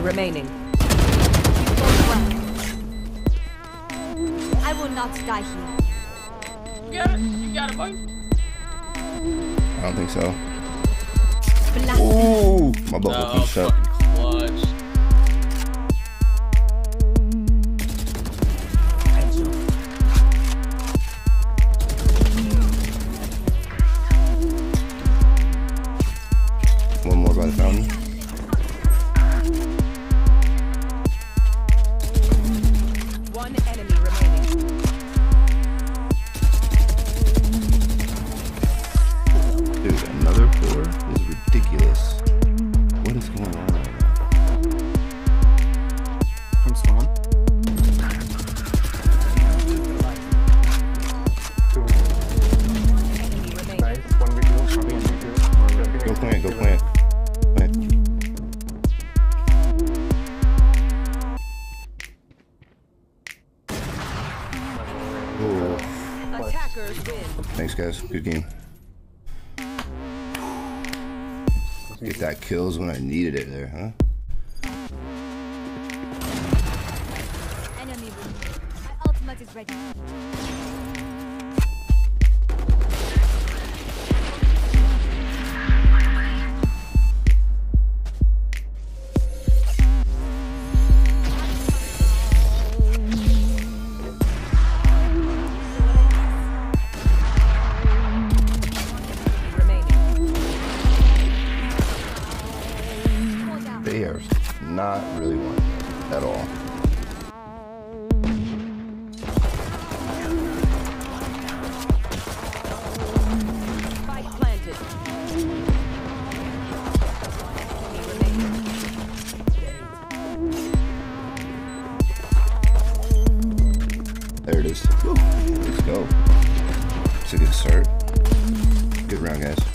remaining. I will not die here. You got it. You got it, boy. I don't think so. Ooh, my butt will come shut. Clutch. One more by the fountain. One enemy remaining. Dude, another 4 is ridiculous. What is going on right now? From spawn. Enemy remaining. Nice. 1v2. 1v2. Go plant, go plant. Plant. Ooh. Attackers win. Thanks, guys. Good game. Get that kills when I needed it there, huh? Enemy room. My ultimate is ready. They are not really one at all. Spike planted. Enemy remaining. There it is. Woo. Let's go. It's a good start. Good round, guys.